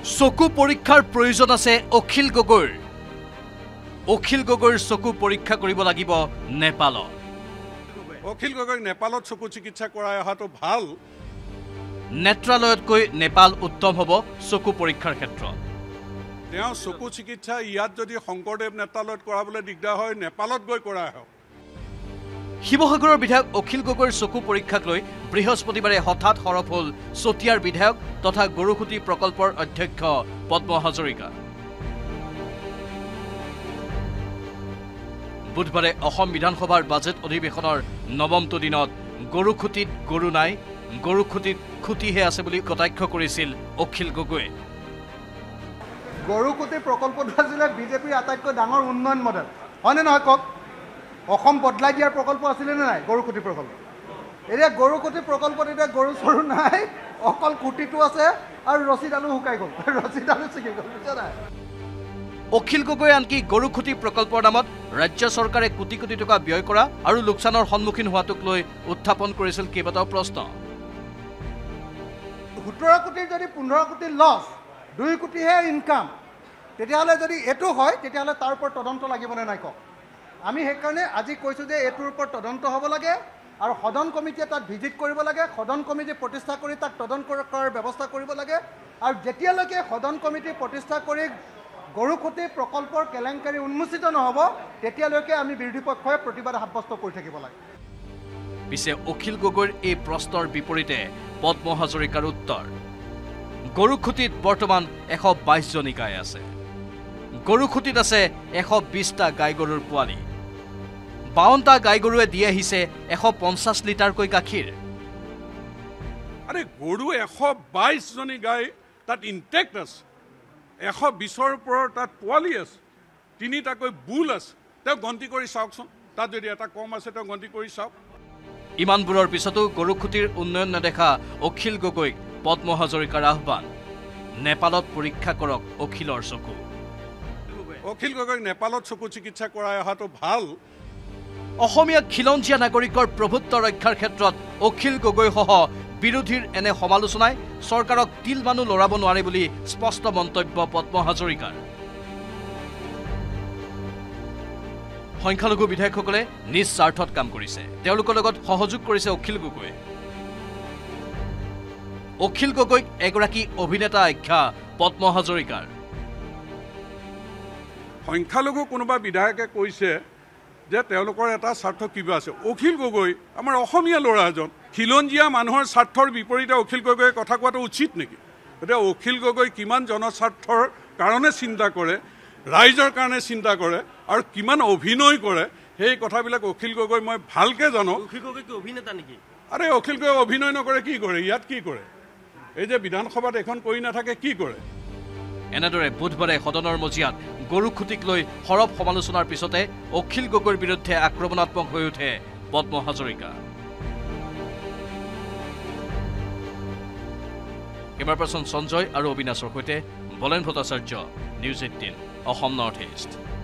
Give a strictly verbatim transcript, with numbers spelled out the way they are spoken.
চকু পৰীক্ষাৰ প্ৰয়োজন আছে অখিল গগৈৰ অখিল গগৈৰ চকু পৰীক্ষা কৰিব লাগিব নেপালত অখিল গগৈক নেপালত চকু চিকিৎসা কৰাই অহাটো ভাল নেত্ৰালয়তকৈ নেপাল উত্তম হ'ব চকু পৰীক্ষাৰ ক্ষেত্ৰত তেওঁ চকু চিকিৎসা ইয়াত যদি শংকৰদেৱ নেত্ৰালয়ত কৰাবলৈ দিগদাৰ হয় নেপালত গৈ কৰাই হওক শিৱসাগৰৰ বিধায়ক অখিল গগৈৰ চকু পৰীক্ষাক লৈ বৃহস্পতিবাৰে হঠাৎ সৰব হ'ল চতিয়াৰ বিধায়ক তথা গৰুখুটি প্ৰকল্পৰ অধ্যক্ষ পদ্ম হাজৰিকা বুধবাৰে অসম বিধানসভাৰ বাজেট অধিৱেশনৰ নৱমটো দিনত গৰুখুটিত গৰু নাই গৰুখুটিত খুটিহে আছে বুলি কটাক্ষ কৰিছিল অখিল গগৈয়ে গৰুখুটি প্ৰকল্পটো আছিলে বিজেপিৰ আটাইতকৈ ডাঙৰ উন্নয়ন মডেল হয়নে নহয় কওক অসম বদলাই দিয়াৰ প্ৰকল্প আছিলে নে নাই গৰুখুটি প্ৰকল্প এতিয়া গৰুখুটি প্ৰকল্পত এতিয়া গৰু চৰু নাই অকল খুটিটো আছে আৰু ৰছীডালো শুকাই গ'ল ৰছীডালো ছিগি গ'ল বুজিছা নাই অখিল গগৈ আনকি গৰুখুটি প্ৰকল্পৰ নামত ৰাজ্য চৰকাৰে কোটি কোটি টকা ব্যয় কৰা আৰু লোকচানৰ সন্মুখীন হোৱাটোক লৈ উত্থাপন কৰিছিল কেইবাটাও প্ৰশ্ন সোতৰ কোটিৰ যদি পোন্ধৰ কোটি লছ দুই কোটিহে ইনকাম তেতিয়াহ'লে যদি এইটো হয় তেতিয়াহ'লে তাৰ ওপৰত তদন্ত লাগিবনে নাই কওক আমি সেইকাৰণে আজি কৈছোঁ যে এইটোৰ ওপৰত তদন্ত হ'ব লাগে আৰু সদন কমিটিয়ে তাত ভিজিট কৰিব লাগে সদন কমিটি প্ৰতিষ্ঠা কৰি তাক তদন্ত কৰাৰ ব্যৱস্থা কৰিব লাগে আৰু যেতিয়ালৈকে সদন কমিটি প্ৰতিষ্ঠা কৰি গৰুখুটি প্ৰকল্পৰ কেলেংকাৰী উন্মোচিত নহ'ব তেতিয়ালৈকে আমি বিৰোধী পক্ষই প্ৰতিবাদ সাব্যস্ত কৰি থাকিব লাগে পিছে অখিল গগৈৰ এই প্ৰশ্নৰ বিপৰীতে পদ্ম হাজৰিকাৰ উত্তৰ গৰুখুটিত বৰ্তমান এশ বাইছজনী গাই আছে গৰুখুটিত আছে এশ বিছটা গাই গৰুৰ পোৱালি বাৱন্নটা গাই গৰুৱে দি আহিছে এশ পঞ্চাছ লিটাৰকৈ গাখীৰ আৰে গৰু এশ বাইছজনী গাই তাত ইনটেক্ট আছে এশ বিছৰ ওপৰত তাত পোৱালি আছে তিনিটাকৈ বুল আছে তেওঁ গন্তি কৰি চাওকচোন তাত যদি এটা কম আছে তেওঁ গন্তি কৰি চাওক ইমানবোৰৰ পিছতো গৰুখুটিৰ উন্নয়ন নেদেখা অখিল গগৈক পদ্ম হাজৰিকাৰ আহ্বান নেপালত পৰীক্ষা কৰক অখিলৰ চকু অখিল গগৈক নেপালত চকু চিকিৎসা কৰাই অহাটো ভাল অসমীয়া খিলঞ্জীয়া নাগৰিকৰ প্ৰভুত্ব ৰক্ষাৰ ক্ষেত্ৰত অখিল গগৈসহ বিৰোধীৰ এনে সমালোচনাই চৰকাৰক তিল মানুহ লৰাব নোৱাৰে বুলি স্পষ্ট মন্তব্য পদ্ম হাজৰিকাৰ সংখ্যালঘু বিধায়কসকলে নিজ স্বাৰ্থত কাম কৰিছে তেওঁলোকৰ লগত সহযোগ কৰিছে অখিল গগৈয়ে অখিল গগৈক এগৰাকী অভিনেতা আখ্যা পদ্ম হাজৰিকাৰ সংখ্যালঘু কোনোবা বিধায়কে কৈছে যে তেওঁলোকৰ এটা স্বাৰ্থ কিবা আছে অখিল গগৈ আমাৰ অসমীয়া ল'ৰা এজন খিলঞ্জীয়া মানুহৰ স্বাৰ্থৰ বিপৰীতে অখিল গগৈয়ে কথা কোৱাটো উচিত নেকি গতিকে অখিল গগৈ কিমান জনস্বাৰ্থৰ কাৰণে চিন্তা কৰে ৰাইজৰ কাৰণে চিন্তা কৰে আৰু কিমান অভিনয় কৰে সেই কথাবিলাক অখিল গগৈ মই ভালকৈ জানো অখিল গগৈ কি অভিনেতা নেকি আৰে অখিল গগৈ অভিনয় নকৰে কি কৰে ইয়াত কি কৰে এই যে বিধানসভাত এখন কৰি নাথাকে কি কৰে এনেদৰে বুধবাৰে সদনৰ মজিয়াত গৰুখুটিক লৈ সৰব সমালোচনাৰ পিছতে অখিল গগৈৰ বিৰুদ্ধে আক্ৰমণাত্মক হৈ উঠে পদ্ম হাজৰিকা কেমেৰা পাৰ্চন সঞ্জয় আৰু অবিনাশৰ সৈতে Bolen Bhattacharya news eighteen Assam north east.